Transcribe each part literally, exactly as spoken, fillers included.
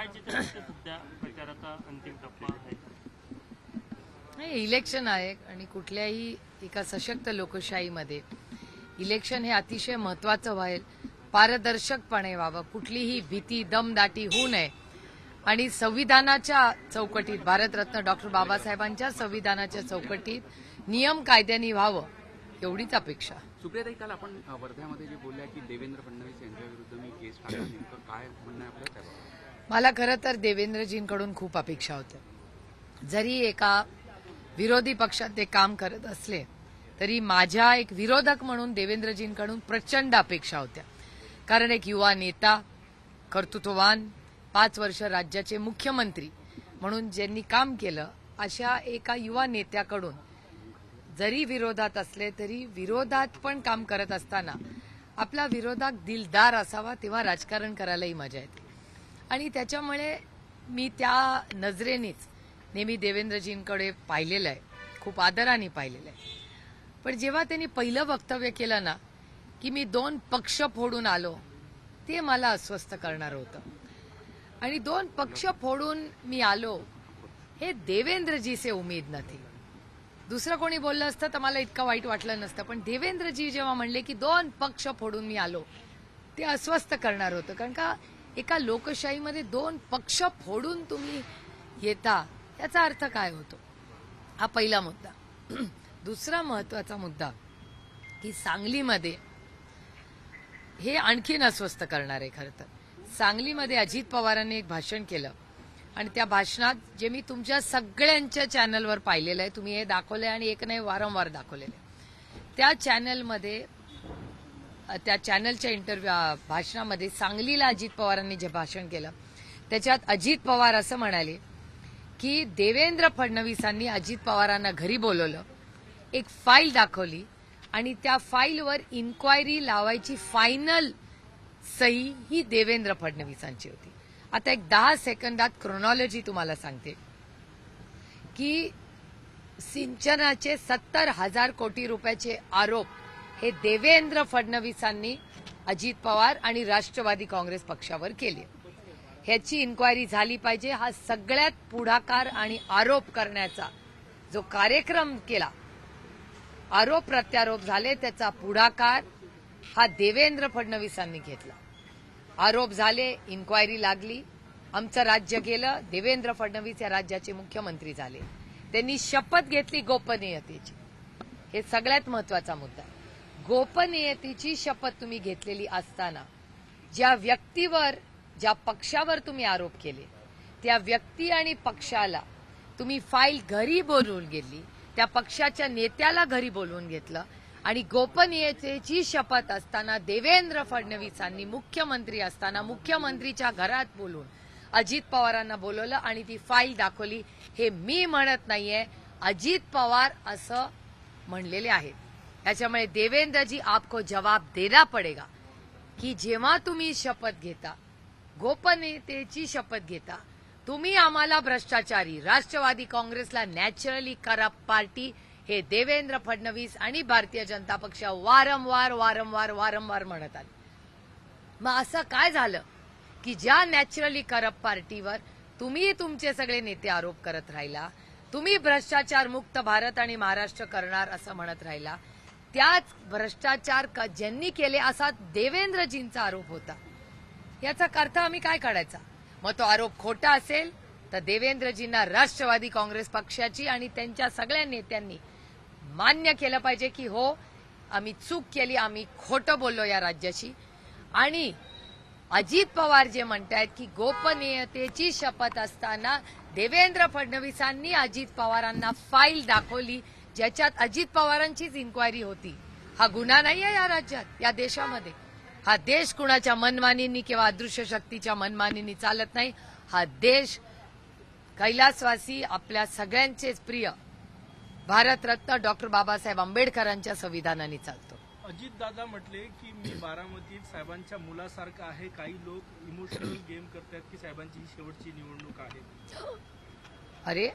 काय चित्र दिसतं सध्या प्रचाराचा अंतिम टप्पा आहे? नाही, इलेक्शन आहे आणि कुठल्याही एका सशक्त लोकशाहीमध्ये इलेक्शन हे अतिशय महत्वाचं व्हायला पारदर्शकपणे व्हावं, कुठलीही भीती दमदाटी होऊ नये आणि संविधानाच्या चौकटीत, भारतरत्न डॉक्टर बाबासाहेबांच्या संविधानाच्या चौकटीत नियम कायद्याने व्हावं एवढीच अपेक्षा. सुप्रियाताई, काल आपण वर्ध्यामध्ये जे बोलल्या की देवेंद्र फडणवीस यांच्या विरुद्ध मी केस टाकला, नेमकं काय म्हणणं आहे आपलं त्याबाबत? मला खरं तर देवेंद्रजींकडून खूप अपेक्षा होत्या. जरी एका विरोधी पक्षात ते काम करत असले तरी माझ्या एक विरोधक म्हणून देवेंद्रजींकडून प्रचंड अपेक्षा होत्या. कारण एक युवा नेता, कर्तृत्ववान, पाच वर्ष राज्याचे मुख्यमंत्री म्हणून ज्यांनी काम केलं, अशा एका युवा नेत्याकडून जरी विरोधात असले तरी विरोधात पण काम करत असताना आपला विरोधक दिलदार असावा, तेव्हा राजकारण करायलाही मजा येते. आणि त्याच्यामुळे मी त्या नजरेनेच नेहमी देवेंद्रजींकडे पाहिलेलं आहे, खूप आदराने पाहिलेलं आहे. पण जेव्हा त्यांनी पहिलं वक्तव्य केलं ना की मी दोन पक्ष फोडून आलो, ते मला अस्वस्थ करणार होतं. आणि दोन पक्ष फोडून मी आलो हे देवेंद्रजी से उमेद नव्हती. दुसरं कोणी बोललं असतं तर मला इतकं वाईट वाटलं नसतं, पण देवेंद्रजी जेव्हा म्हणले की दोन पक्ष फोडून मी आलो, ते अस्वस्थ करणार होतं. कारण का एका लोकशाहीमध्ये दोन पक्ष फोडून तुम्ही येता, याचा अर्थ काय होतो? हा पहिला मुद्दा. दुसरा महत्वाचा मुद्दा की सांगलीमध्ये हे आणखीन अस्वस्थ करणार आहे. खरं तर सांगलीमध्ये अजित पवारांनी एक भाषण केलं आणि त्या भाषणात जे मी तुमच्या सगळ्यांच्या चॅनलवर पाहिलेलं आहे, तुम्ही हे दाखवलंय आणि एक नाही वारंवार दाखवलेलं आहे, त्या चॅनलमध्ये, त्या चॅनलच्या इंटरव्ह्यू भाषणामध्ये सांगलीला अजित पवारांनी जे भाषण केलं त्याच्यात अजित पवार असं म्हणाले की देवेंद्र फडणवीसांनी अजित पवारांना घरी बोलवलं, एक फाईल दाखवली आणि त्या फाईलवर इन्क्वायरी लावायची फायनल सही ही देवेंद्र फडणवीसांची होती. आता एक दहा सेकंदात क्रोनॉलॉजी तुम्हाला सांगते की सिंचनाचे सत्तर हजार कोटी रुपयाचे आरोप हे देवेंद्र फडणवीसांनी अजित पवार आणि राष्ट्रवादी काँग्रेस पक्षावर केले. ह्याची इन्क्वायरी झाली पाहिजे. हा सगळ्यात पुढाकार आणि आरोप करण्याचा जो कार्यक्रम केला, आरोप प्रत्यारोप झाले, त्याचा पुढाकार हा देवेंद्र फडणवीसांनी घेतला. आरोप झाले, इन्क्वायरी लागली, आमचं राज्य गेलं, देवेंद्र फडणवीस या राज्याचे मुख्यमंत्री झाले, त्यांनी शपथ घेतली गोपनीयतेची. हे सगळ्यात महत्वाचा मुद्दा. गोपनीयतेची शपथ तुम्ही घेतलेली असताना ज्या व्यक्तीवर, ज्या पक्षावर तुम्ही आरोप केले, त्या व्यक्ती आणि पक्षाला तुम्ही फाईल घरी बोलवून गेली, त्या पक्षाच्या नेत्याला घरी बोलवून घेतलं आणि गोपनीयतेची शपथ असताना देवेंद्र फडणवीसांनी मुख्यमंत्री असताना मुख्यमंत्रीच्या घरात बोलून अजित पवारांना बोलवलं आणि ती फाईल दाखवली. हे मी म्हणत नाहीये, अजित पवार असं म्हणलेले आहेत. त्याच्यामुळे देवेंद्रजी, आपको जवाब देना पडेगा की जेव्हा तुम्ही शपथ घेता, गोपनीयतेची शपथ घेता, तुम्ही आम्हाला भ्रष्टाचारी, राष्ट्रवादी काँग्रेसला नॅचरली करप्ट पार्टी, हे देवेंद्र फडणवीस आणि भारतीय जनता पक्ष वारंवार वारंवार वारंवार म्हणत आले. मग असं काय झालं की ज्या नॅचरली करप्ट पार्टीवर तुम्ही तुमचे सगळे नेते आरोप करत राहिला, तुम्ही भ्रष्टाचार मुक्त भारत आणि महाराष्ट्र करणार असं म्हणत राहिला, त्याच भ्रष्टाचार ज्यांनी केले असा देवेंद्रजींचा आरोप होता. याचा अर्थ आम्ही काय काढायचा? मग तो आरोप खोटा असेल तर देवेंद्रजींना राष्ट्रवादी काँग्रेस पक्षाची आणि त्यांच्या सगळ्या नेत्यांनी मान्य केलं पाहिजे की हो, आम्ही चूक केली, आम्ही खोटं बोललो या राज्याशी. आणि अजित पवार जे म्हणतायत की गोपनीयतेची शपथ असताना देवेंद्र फडणवीसांनी अजित पवारांना फाईल दाखवली ज्याच्यात अजित पवारांचीच इन्क्वायरी होती, हा गुन्हा नाही आहे या राज्यात, या देशामध्ये. हा देश कुणाच्या मनमानींनी किंवा अदृश्य शक्तीच्या मनमानींनी चालत नाही. हा देश कैलासवासी, आपल्या सगळ्यांचेच प्रिय भारतरत्न डॉक्टर बाबासाहेब आंबेडकरांच्या संविधानाने चालतो. अजित दादा म्हटले की मी बारामतीत साहेबांच्या मुलासारखा आहे. काही लोक इमोशनल गेम करतात की साहेबांची ही शेवटची निवडणूक आहे. अरे,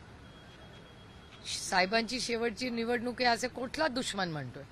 साहेबांची शेवटची निवडणूक आहे असे कुठला दुश्मन म्हणतोय?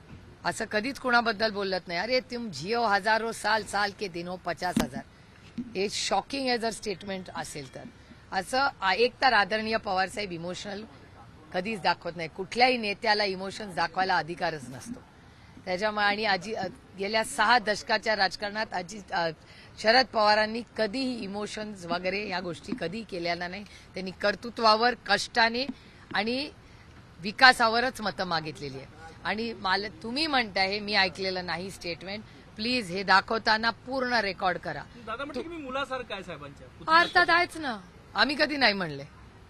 असं कधीच कुणाबद्दल बोलत नाही. अरे तुम जियो हजारो साल, साल के दिनों पचास हजार. हे शॉकिंग आहे जर स्टेटमेंट असेल तर. असं आ- एक तर आदरणीय पवारसाहेब इमोशनल कधीच दाखवत नाही. कुठल्याही नेत्याला इमोशन्स दाखवायला अधिकारच नसतो. त्याच्यामुळे आणि अजि गेल्या सहा दशकाच्या राजकारणात अजित अ, शरद पवारांनी कधीही इमोशन्स वगैरे या गोष्टी कधी केलेल्या नाही. त्यांनी कर्तृत्वावर, कष्टाने आणि विकासावरच मतं मागितलेली आहे. आणि मला तुम्ही म्हणताय हे मी ऐकलेलं नाही स्टेटमेंट. प्लीज हे दाखवताना पूर्ण रेकॉर्ड करा. दादा म्हटलं की मी मुलासारखं आहे साहेबांच्या. अर्थात आहेच ना, आम्ही कधी नाही म्हणले.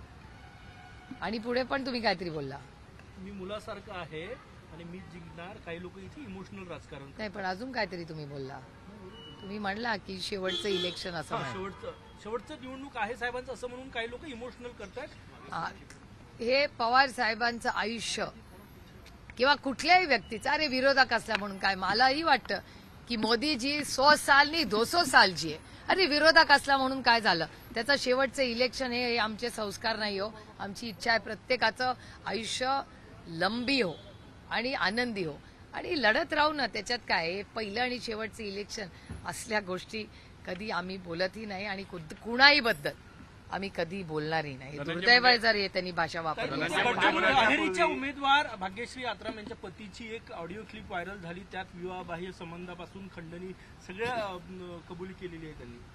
आणि पुढे पण तुम्ही काहीतरी बोलला. मी मुलासारखं आहे आणि मी जिंकणार. काही लोक इथे इमोशनल राजकारण नाही पण अजून काहीतरी तुम्ही बोलला. तुम्ही म्हणला की शेवटचं इलेक्शन असं हा, म्हणाल. शेवटचं शेवटचं निवडणूक आहे साहेबांचं असं म्हणून काही लोक इमोशनल करतात. आ, हे पवार साहेबांचं आयुष्य किंवा कुठल्याही व्यक्तीचं, अरे विरोधक असला म्हणून काय, मलाही वाटतं की मोदीजी सौ साल नाही दो सौ सालची आहे. अरे विरोधक असला म्हणून काय झालं, त्याचं शेवटचं इलेक्शन हे हे आमचे संस्कार नाही हो. आमची इच्छा आहे प्रत्येकाचं आयुष्य लंबी हो आणि आनंदी हो आणि लढत राहू ना. त्याच्यात काय आहे, पहिलं आणि शेवटचं इलेक्शन असल्या गोष्टी कधी आम्ही बोलतही नाही आणि कुद- कुणाही बद्दल आम्ही कधी बोलणारही नाही. दुर्दैव आहे जर हे त्यांनी भाषा वापरली. अहेरीच्या उमेदवार भाग्यश्री आत्राम यांच्या पतीची एक ऑडिओ क्लिप व्हायरल झाली. त्यात विवाहबाह्य संबंधापासून खंडणी सगळ्या अं, कबुली केलेली आहे त्यांनी.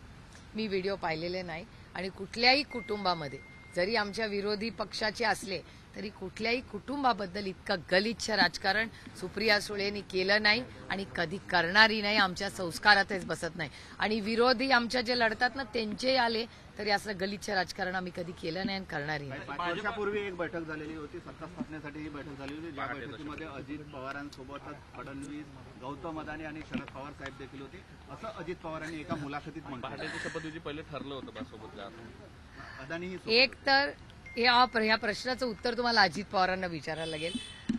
मी व्हिडिओ पाहिलेले नाही आणि कुठल्याही कुटुंबामध्ये जरी आमच्या विरोधी पक्षाचे असले तरी कुठल्याही कुटुंबाबद्दल इतकं गलिच्छ राजकारण सुप्रिया सुळेंनी केलं नाही आणि कधी करणारही नाही. आमच्या संस्कारातच बसत नाही. आणि विरोधी आमच्या जे लढतात ना त्यांचे आले तरी असं गलिच्छ राजकारण आम्ही कधी केलं नाही आणि करणारही नाही. पाच वर्षापूर्वी एक बैठक झालेली होती, सत्ता स्थापनेसाठी ही बैठक झाली होती. ज्या बैठकीमध्ये अजित पवारांसोबतच फडणवीस, गौतम अदानी आणि शरद पवार साहेब देखील होते, असं अजित पवारांनी एका मुलाखतीत म्हटलं. शपथविधी पहिले ठरलं होतं सोबत. अदानी एक तर या ह्या प्रश्नाचं उत्तर तुम्हाला अजित पवारांना विचारायला लागेल.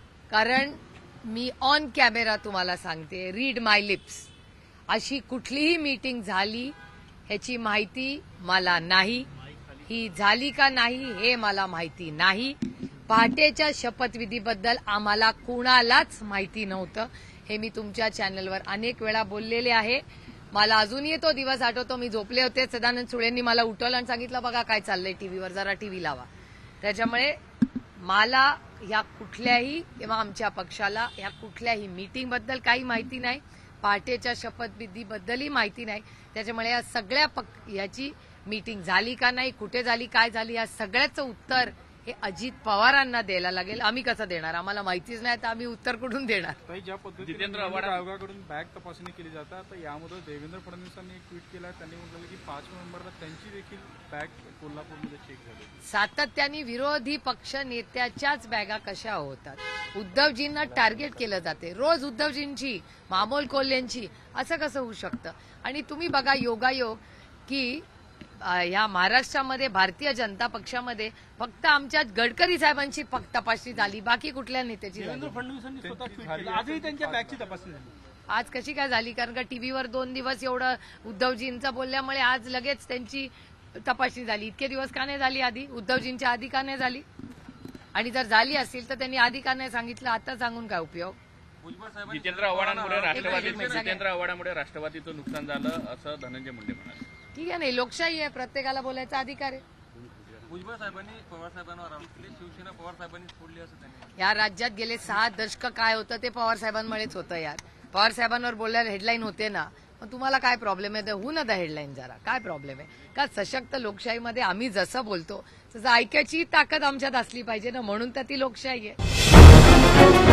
कारण मी ऑन कॅमेरा तुम्हाला सांगते, रीड माय लिप्स, अशी कुठलीही मीटिंग झाली ह्याची माहिती मला नाही. ही झाली का नाही हे मला माहिती नाही. पहाटेच्या शपथविधीबद्दल आम्हाला कुणालाच माहिती नव्हतं. हे मी तुमच्या चॅनलवर अनेक वेळा बोललेले आहे. मला अजूनही तो दिवस आठवतो. मी झोपले होते, सदानंद सुळेंनी मला उठवलं आणि सांगितलं बघा काय चाललंय टीव्हीवर, जरा टीव्ही लावा. त्याच्यामुळे मला ह्या कुठल्याही किंवा आमच्या पक्षाला ह्या कुठल्याही मीटिंगबद्दल काही माहिती नाही. पहाटेच्या शपथविधीबद्दलही माहिती नाही. त्याच्यामुळे या सगळ्या पक याची मीटिंग झाली का नाही, कुठे झाली, काय झाली, या सगळ्याचं उत्तर हे अजित पवारांना द्यायला लागेल. आम्ही कसं देणार, आम्हाला माहितीच नाही तर आम्ही उत्तर कुठून देणार. ताई, ज्या पद्धतीने निवडणूक आयोगाकडून बॅग तपासणी केली जातात, तर यामध्ये देवेंद्र फडणवीसांनी एक ट्विट केलं. त्यांनी म्हटलं की पाच नोव्हेंबरला त्यांची देखील बॅग कोल्हापूरमध्ये चेक झाली. सातत्याने विरोधी पक्ष नेत्याच्याच बॅगा कशा होतात. उद्धवजींना टार्गेट केलं जाते रोज. उद्धवजींची, मामोल कोल्हेंची, असं कसं होऊ शकतं. आणि तुम्ही बघा योगायोग की ह्या महाराष्ट्रामध्ये भारतीय जनता पक्षामध्ये फक्त आमच्या गडकरी साहेबांची तपासणी झाली, बाकी कुठल्या नेत्याची झाली. देवेंद्र फडणवीसांनी स्वतः ट्विट केलं. आजही त्यांच्या बॅगची तपासणी झाली. आज कशी काय झाली, कारण का टीव्हीवर दोन दिवस एवढं उद्धवजींचं बोलल्यामुळे आज लगेच त्यांची तपासणी झाली. इतके दिवस का नाही झाली आधी, उद्धवजींच्या आधी का नाही झाली. आणि जर झाली असेल तर त्यांनी आधी का नाही सांगितलं, आता सांगून काय उपयोग. जितेंद्र आव्हाडांमुळे राष्ट्रवादी जितेंद्र आव्हाडांमुळे राष्ट्रवादीचं नुकसान झालं असं धनंजय मुंडे म्हणाले. ठीक आहे, नाही लोकशाही आहे, प्रत्येकाला बोलायचा अधिकार आहे. भुजबळ साहेबांनी पवार साहेबांवर आरोप केले, शिवसेना पवार साहेबांनी फोडली असं त्यांनी. या राज्यात गेले सहा दशक काय होतं ते पवार साहेबांमुळेच होतं यार. पवार साहेबांवर बोलल्यावर हेडलाईन होते ना. मग तुम्हाला काय प्रॉब्लेम आहे, होऊ ना द हेडलाईन जरा. काय प्रॉब्लेम आहे का. सशक्त लोकशाहीमध्ये आम्ही जसं बोलतो तसं ऐकायची ताकद आमच्यात असली पाहिजे ना, म्हणून तर ती लोकशाही आहे.